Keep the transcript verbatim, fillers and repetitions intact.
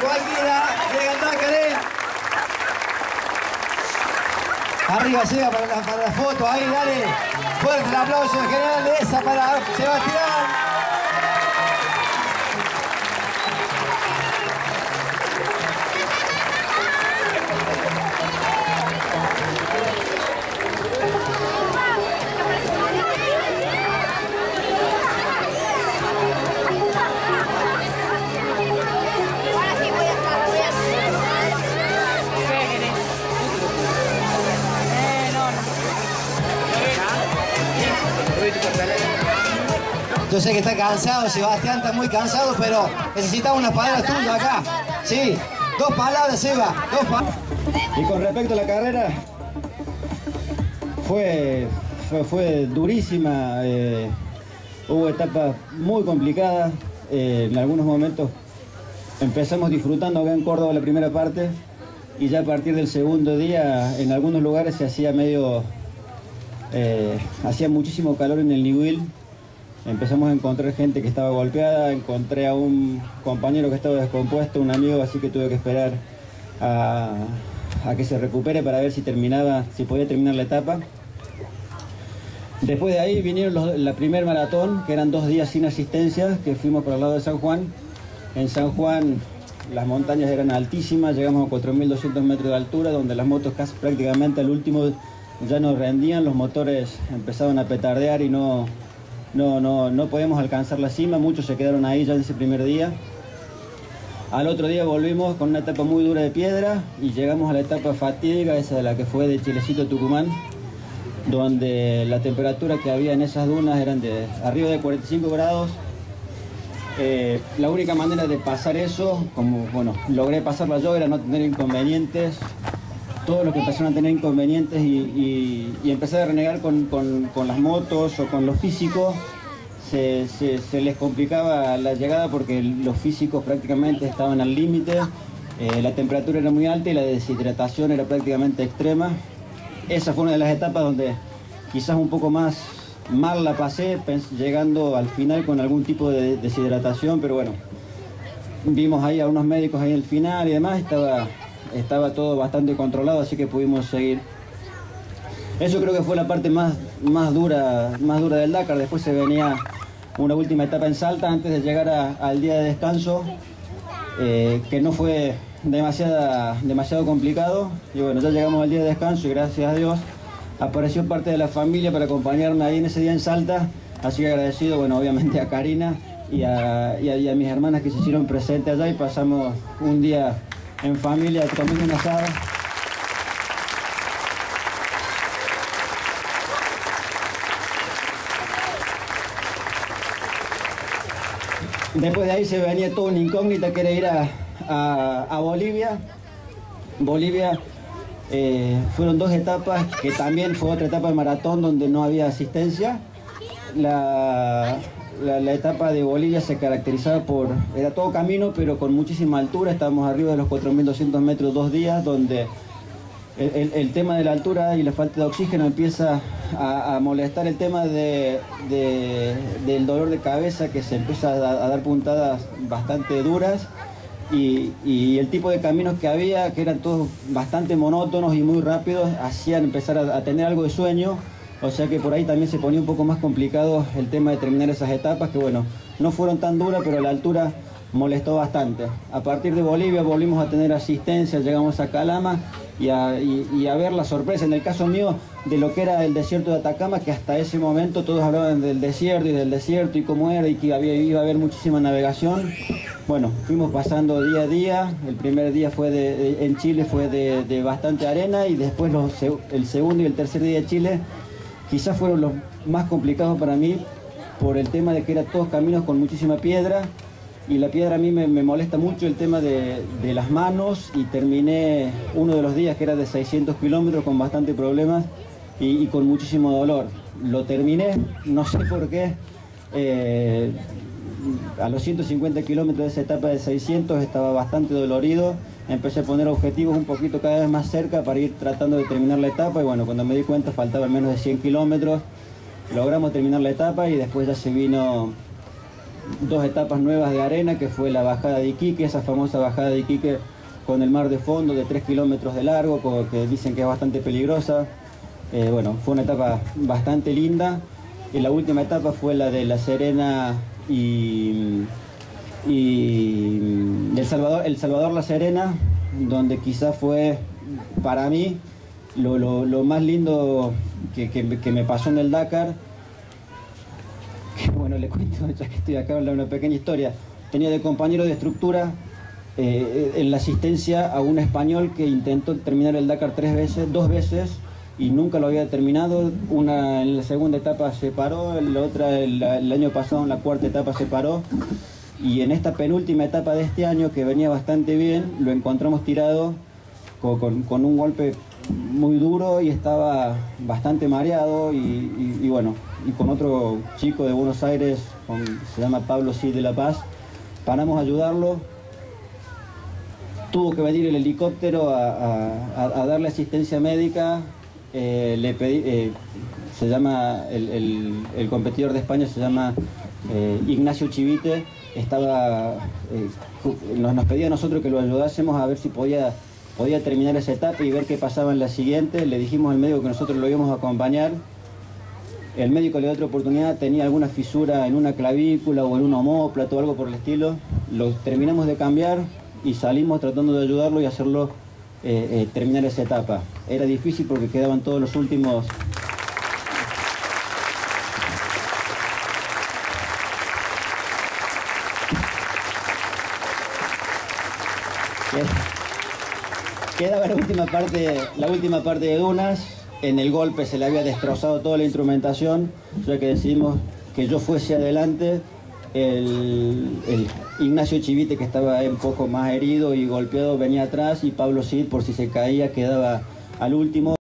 cualquiera, quiere cantar, Karen. Arriba, Seba, para la, para la foto, ahí, dale. Fuerte el aplauso en general de esa para Sebastián. Yo sé que está cansado, Sebastián está muy cansado, pero necesitamos unas palabras tuyas acá. Sí, dos palabras, Seba, dos palabras. Y con respecto a la carrera, fue, fue, fue durísima, eh, hubo etapas muy complicadas, eh, en algunos momentos empezamos disfrutando acá en Córdoba la primera parte y ya a partir del segundo día en algunos lugares se hacía medio, eh, hacía muchísimo calor en el Niwil. Empezamos a encontrar gente que estaba golpeada, encontré a un compañero que estaba descompuesto, un amigo, así que tuve que esperar a, a que se recupere para ver si terminaba, si podía terminar la etapa. Después de ahí vinieron los, la primer maratón, que eran dos días sin asistencia, que fuimos por el lado de San Juan. En San Juan las montañas eran altísimas, llegamos a cuatro mil doscientos metros de altura, donde las motos casi prácticamente al último ya no rendían, los motores empezaban a petardear y no... No, no, no podemos alcanzar la cima, muchos se quedaron ahí ya en ese primer día. Al otro día volvimos con una etapa muy dura de piedra y llegamos a la etapa fatídica, esa de la que fue de Chilecito a Tucumán, donde la temperatura que había en esas dunas eran de arriba de cuarenta y cinco grados. Eh, la única manera de pasar eso, como bueno, logré pasarla yo, era no tener inconvenientes. Todos los que empezaron a tener inconvenientes y, y, y empezar a renegar con, con, con las motos o con los físicos, se, se, se les complicaba la llegada porque los físicos prácticamente estaban al límite, eh, la temperatura era muy alta y la deshidratación era prácticamente extrema. Esa fue una de las etapas donde quizás un poco más mal la pasé, llegando al final con algún tipo de deshidratación, pero bueno, vimos ahí a unos médicos ahí al final y demás, estaba... Estaba todo bastante controlado, así que pudimos seguir. Eso creo que fue la parte más, más, dura, más dura del Dakar. Después se venía una última etapa en Salta antes de llegar a, al día de descanso, eh, que no fue demasiada, demasiado complicado. Y bueno, ya llegamos al día de descanso y gracias a Dios apareció parte de la familia para acompañarme ahí en ese día en Salta. Así que agradecido, bueno, obviamente a Karina y a, y a, y a mis hermanas que se hicieron presentes allá y pasamos un día en familia, comiendo un asado. Después de ahí se venía toda una incógnita que era ir a, a, a Bolivia. Bolivia eh, fueron dos etapas, que también fue otra etapa de maratón donde no había asistencia. La... La, la etapa de Bolivia se caracterizaba por, era todo camino pero con muchísima altura, estábamos arriba de los cuatro mil doscientos metros dos días, donde el, el, el tema de la altura y la falta de oxígeno empieza a, a molestar el tema de, de, del dolor de cabeza, que se empieza a, a dar puntadas bastante duras y, y el tipo de caminos que había, que eran todos bastante monótonos y muy rápidos, hacían empezar a, a tener algo de sueño. O sea que por ahí también se ponía un poco más complicado el tema de terminar esas etapas, que bueno, no fueron tan duras, pero la altura molestó bastante. A partir de Bolivia volvimos a tener asistencia, llegamos a Calama y a, y, y a ver la sorpresa, en el caso mío, de lo que era el desierto de Atacama, que hasta ese momento todos hablaban del desierto y del desierto y cómo era y que había, iba a haber muchísima navegación. Bueno, fuimos pasando día a día. El primer día fue de, de, en Chile fue de, de bastante arena y después los, el segundo y el tercer día de Chile quizás fueron los más complicados para mí por el tema de que eran todos caminos con muchísima piedra y la piedra a mí me, me molesta mucho el tema de, de las manos y terminé uno de los días que era de seiscientos kilómetros con bastante problemas y, y con muchísimo dolor. Lo terminé, no sé por qué, eh, a los ciento cincuenta kilómetros de esa etapa de seiscientos estaba bastante dolorido. Empecé a poner objetivos un poquito cada vez más cerca para ir tratando de terminar la etapa y bueno, cuando me di cuenta faltaban menos de cien kilómetros, logramos terminar la etapa y después ya se vino dos etapas nuevas de arena, que fue la bajada de Iquique, esa famosa bajada de Iquique con el mar de fondo de tres kilómetros de largo, que dicen que es bastante peligrosa. Eh, bueno, fue una etapa bastante linda. Y la última etapa fue la de La Serena y, y El Salvador, El Salvador La Serena, donde quizás fue para mí lo, lo, lo más lindo que, que, que me pasó en el Dakar. Que, bueno, le cuento, ya que estoy acá, una pequeña historia. Tenía de compañero de estructura eh, en la asistencia a un español que intentó terminar el Dakar tres veces, dos veces, y nunca lo había terminado. Una en la segunda etapa se paró, la otra el, el año pasado en la cuarta etapa se paró, y en esta penúltima etapa de este año, que venía bastante bien, lo encontramos tirado con, con, con un golpe muy duro y estaba bastante mareado, y, y, y bueno, y con otro chico de Buenos Aires, con, se llama Pablo Cid de La Paz, paramos a ayudarlo. Tuvo que venir el helicóptero a, a, a darle asistencia médica. Eh, le pedí, eh, se llama, el, el, el competidor de España se llama eh, Ignacio Chivite, estaba, eh, nos, nos pedía a nosotros que lo ayudásemos a ver si podía, podía terminar esa etapa y ver qué pasaba en la siguiente. Le dijimos al médico que nosotros lo íbamos a acompañar. El médico le dio otra oportunidad, tenía alguna fisura en una clavícula o en un omóplato o algo por el estilo. Lo terminamos de cambiar y salimos tratando de ayudarlo y hacerlo eh, eh, terminar esa etapa. Era difícil porque quedaban todos los últimos... Quedaba la última parte, la última parte de dunas. En el golpe se le había destrozado toda la instrumentación, ya que decidimos que yo fuese adelante. El, el Ignacio Chivite, que estaba un poco más herido y golpeado, venía atrás, y Pablo Cid, por si se caía, quedaba al último.